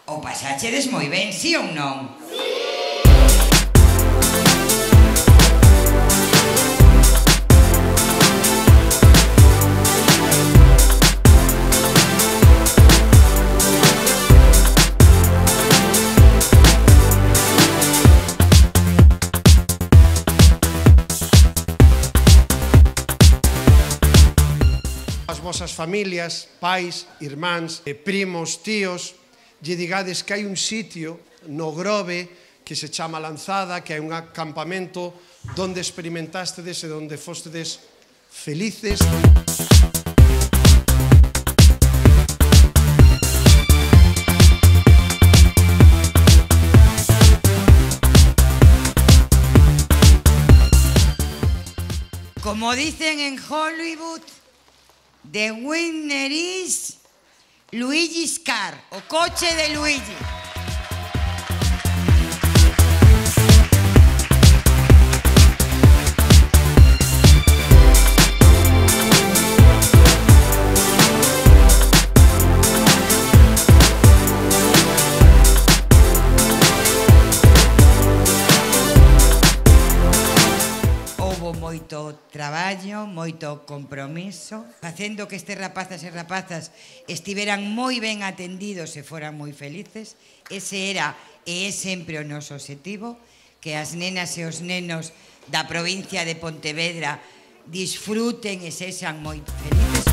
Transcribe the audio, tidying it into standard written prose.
O pasachedes moi ben, si ou non? As vosas familias, pais, irmáns, primos, tíos, lle digades que hai un sitio no Grove que se chama Lanzada, que é un acampamento donde experimentastedes e donde fostedes felices. Como dicen en Hollywood, the winner is Luigi's Car, o coche de Luigi. Houbo moito traballo, moito compromiso, facendo que estes rapazas e rapazas estiveran moi ben atendidos e foran moi felices. Ese era e é sempre o noso obxectivo, que as nenas e os nenos da provincia de Pontevedra disfruten e sexan moi felices.